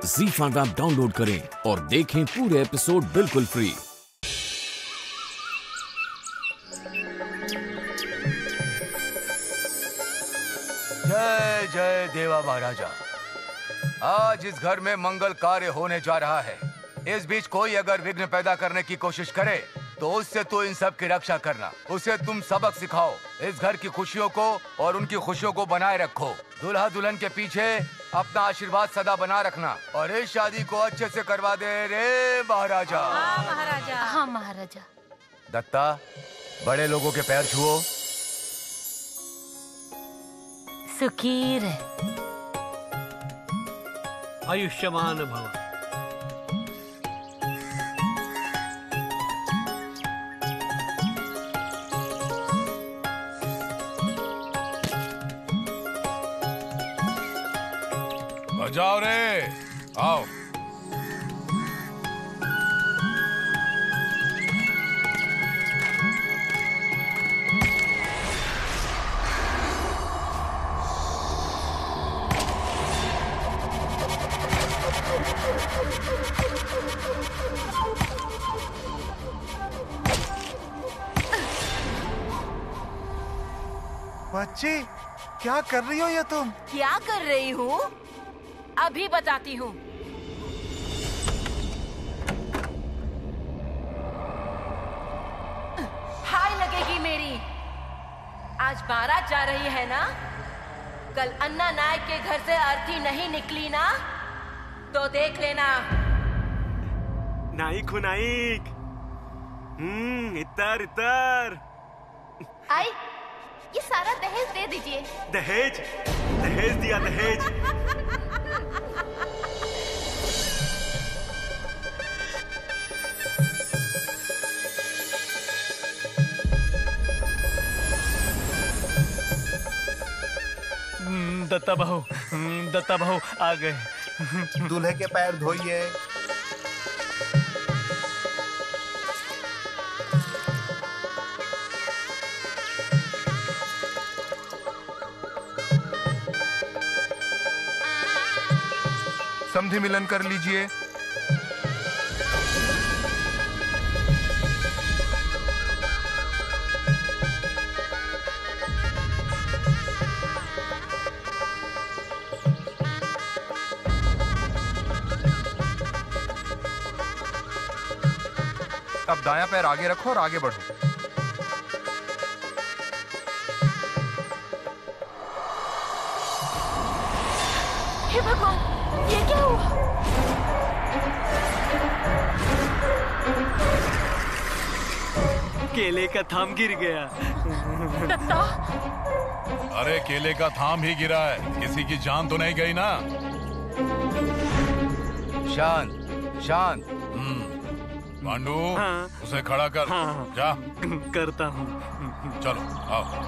ZEE5 app download करें और देखें पूरे एपिसोड बिल्कुल फ्री। जय जय देवा महाराजा। आज इस घर में मंगल कार्य होने जा रहा है। इस बीच कोई अगर विघ्न पैदा करने की कोशिश करे तो उससे तो इन सब की रक्षा करना। उसे तुम सबक सिखाओ। इस घर की खुशियों को और उनकी खुशियों को बनाए रखो। दूल्हा दुल्हन के पीछे अपना आशीर्वाद सदा बना रखना और इस शादी को अच्छे से करवा दे रे महाराजा। हाँ महाराजा। हाँ महाराजा। दत्ता, बड़े लोगों के पैर छुओ। सुखी रहे। आयुष्मान भव। बजाओ रे, आओ। बच्ची, क्या कर रही हो ये तुम? क्या कर रही हूँ? अभी बताती हूँ। हाय लगेगी मेरी। आज बारात जा रही है ना? कल अन्ना नायक के घर से अर्थी नहीं निकली ना, तो देख लेना। नाइक हो नाइक। इतर इतर। आई, ये सारा दहेज दे दीजिए। दहेज? दहेज दिया दहेज। दत्ता बहू आ गए। दूल्हे के पैर धोइए। संधि मिलन कर लीजिए। अब दायां पैर आगे रखो और आगे बढ़ो। हे भगवान, ये क्या हुआ? केले का थाम गिर गया। दत्ता, अरे केले का थाम ही गिरा है, किसी की जान तो नहीं गई ना? शांत शांत। पांडु, हाँ। उसे खड़ा कर। हाँ। जा। करता हूँ। चलो आओ।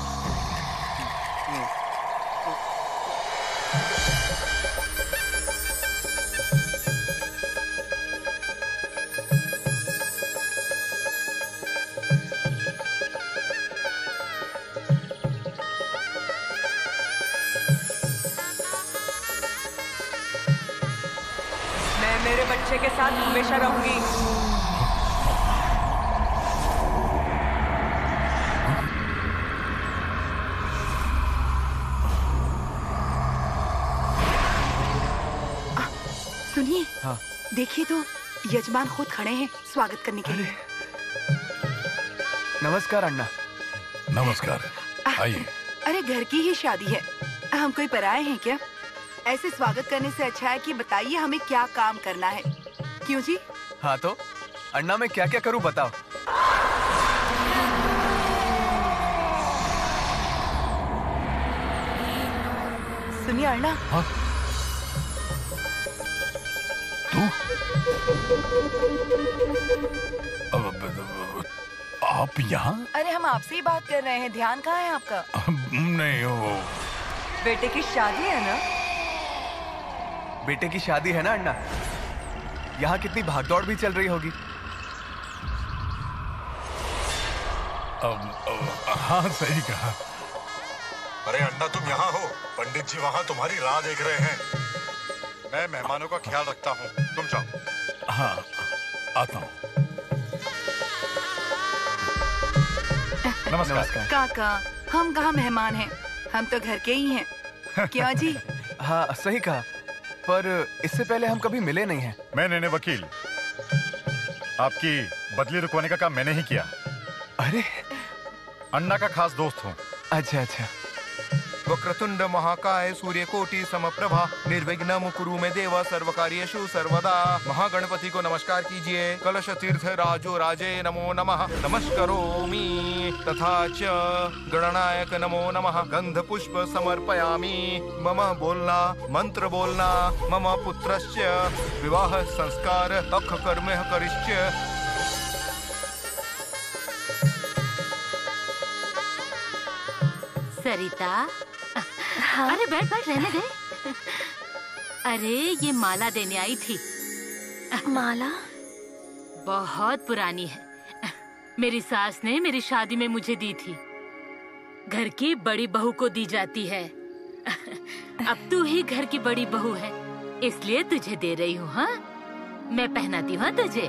मैं मेरे बच्चे के साथ हमेशा रहूंगी। सुनिए। हाँ। देखिए तो यजमान खुद खड़े हैं स्वागत करने के लिए। नमस्कार अन्ना। नमस्कार, आइए। अरे घर की ही शादी है, हम कोई पराए हैं क्या? ऐसे स्वागत करने से अच्छा है कि बताइए हमें क्या काम करना है। क्यों जी? हाँ तो अन्ना, मैं क्या क्या करूँ बताओ। सुनिए अण्णा। हाँ? तू? आप यहाँ? अरे हम आपसे ही बात कर रहे हैं, ध्यान कहाँ है आपका? नहीं, वो बेटे की शादी है ना? बेटे की शादी है ना अन्ना? यहाँ कितनी भागदौड़ भी चल रही होगी। हाँ सही कहा। अरे अन्ना, तुम यहाँ हो? पंडित जी वहाँ तुम्हारी राह देख रहे हैं। मैं मेहमानों का ख्याल रखता हूँ, तुम जाओ। हाँ, आता हूँ। नमस्कार। काका, हम कहाँ मेहमान हैं, हम तो घर के ही हैं। क्यों जी? हाँ सही कहा, पर इससे पहले हम कभी मिले नहीं हैं। मैं नैने वकील, आपकी बदली रुकवाने का काम मैंने ही किया। अरे अन्ना का खास दोस्त हूँ। अच्छा अच्छा। वक्रतुंड महाकाय सूर्यकोटि समप्रभा निर्विघ्नं कुरु मे देव सर्वकार्येषु सर्वदा। महागणपति को नमस्कार कीजिए। कलश तीर्थ राजो राजे नमो नमः नमस्करोमि। तथा च गणनायक नमो नमः गंध पुष्प समर्पयामि। मम बोलना मंत्र बोलना। मम पुत्रस्य विवाह संस्कार अख कर्म करिष्य। सरिता, हाँ? अरे बैठ बैठ, रहने दे। अरे ये माला देने आई थी। माला बहुत पुरानी है, मेरी सास ने मेरी शादी में मुझे दी थी। घर की बड़ी बहू को दी जाती है। अब तू ही घर की बड़ी बहू है, इसलिए तुझे दे रही हूँ। हाँ, मैं पहनाती हूँ तुझे।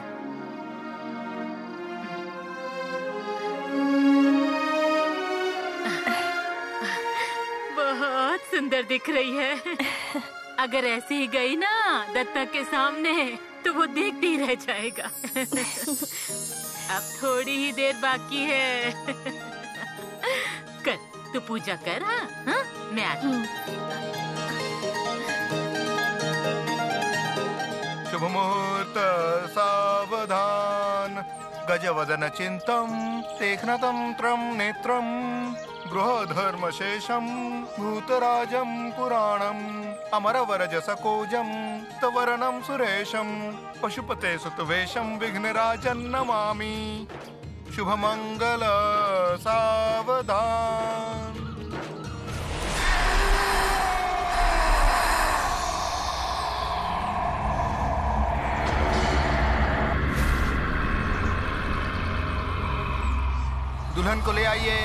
बहुत सुंदर दिख रही है। अगर ऐसे ही गई ना दत्ता के सामने तो वो देखते ही रह जाएगा। अब थोड़ी ही देर बाकी है। कर, तू पूजा कर। हाँ हाँ, मैं आती हूँ। शुभ मुहूर्त सावधान। गजवदन चिंतम तेघ्न तंत्रम नेत्रम गृहधर्मशेषम भूतराजम पुराणम अमरवरज सकोजम तवरणम सुरेशम पशुपते सुतवेशम विघ्नराजन नमामि। शुभ मंगल सावधान। दुल्हन को ले आइए।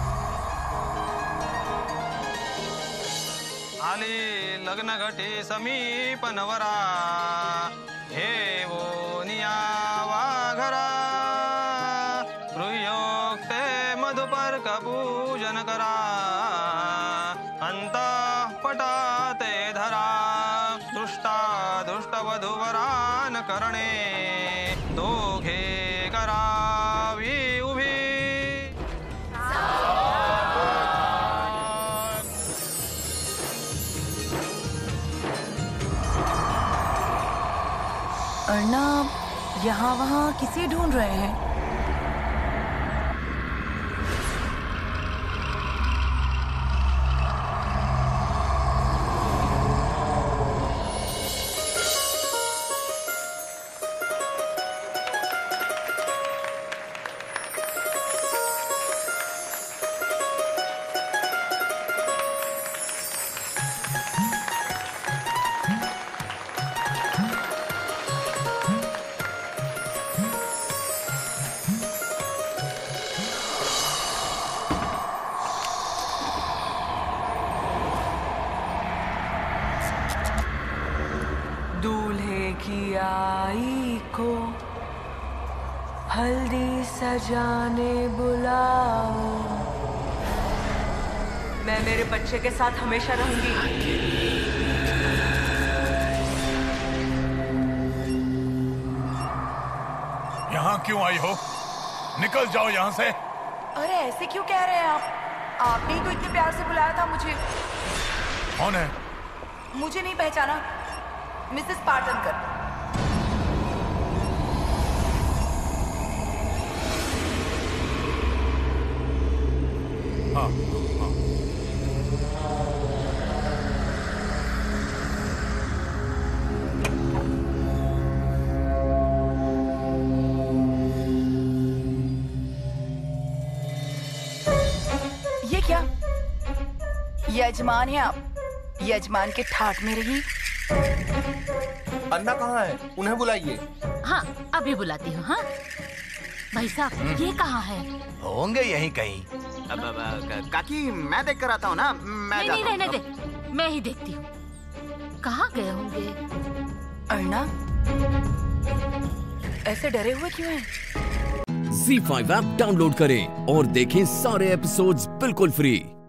आली लग्न घटी समीप नवरा हे वो नियावा घरा गृह्योक्ते मधुपर्क पूजन करा अंतः पटाते धरा दुष्टा दुष्ट वधुवरान करणे दोघे करावी उभी। अर्नब यहाँ वहाँ किसे ढूंढ रहे हैं? हल्दी सजाने बुलाओ। मैं मेरे बच्चे के साथ हमेशा रहूंगी। यहाँ क्यों आई हो? निकल जाओ यहाँ से। अरे ऐसे क्यों कह रहे हैं आप? आपने ही तो इतने प्यार से बुलाया था मुझे। कौन है? मुझे नहीं पहचाना? मिसेस पाटनकर। हाँ, हाँ। ये क्या? यजमान है आप? यजमान के ठाट में रही। अन्ना कहाँ है? उन्हें बुलाइए। हाँ, अभी बुलाती हूँ। हाँ भाई साहब, ये कहाँ है? होंगे यहीं कहीं। काकी मैं देख कर आता हूँ ना। मैं नहीं, रहने दे, मैं ही देखती हूँ। कहाँ गए होंगे? अर्णा, ऐसे डरे हुए क्यों हैं? ZEE5 ऐप डाउनलोड करें और देखें सारे एपिसोड्स बिल्कुल फ्री।